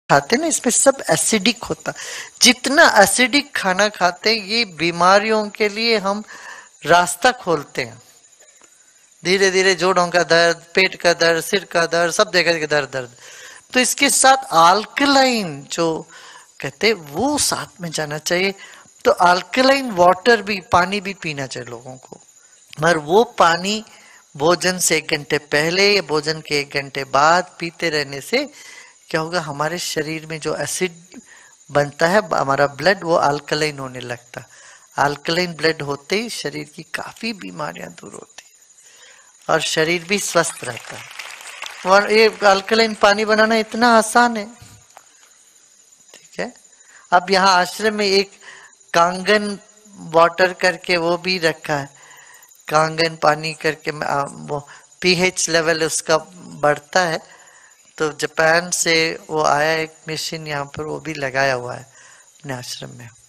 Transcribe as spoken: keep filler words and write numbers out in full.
खाते ना इसमें सब एसिडिक होता, जितना एसिडिक खाना खाते हैं ये बीमारियों के लिए हम रास्ता खोलते हैं। धीरे धीरे जोड़ों का दर्द, पेट का दर्द, सिर का दर्द, सब जगह का दर्द दर्द। तो इसके साथ अल्कलाइन जो कहते हैं वो साथ में जाना चाहिए। तो अल्कलाइन वाटर भी, पानी भी पीना चाहिए लोगों को, मगर वो पानी भोजन से एक घंटे पहले या भोजन के एक घंटे बाद पीते रहने से क्या होगा, हमारे शरीर में जो एसिड बनता है, हमारा ब्लड वो अल्कलाइन होने लगता। अल्कलाइन ब्लड होते ही शरीर की काफी बीमारियां दूर होती है और शरीर भी स्वस्थ रहता है। और ये अल्कलाइन पानी बनाना इतना आसान है, ठीक है। अब यहाँ आश्रम में एक कांगन वाटर करके वो भी रखा है, कांगन पानी करके वो पीएच लेवल उसका बढ़ता है। तो जापान से वो आया एक मशीन यहाँ पर, वो भी लगाया हुआ है अपने आश्रम में।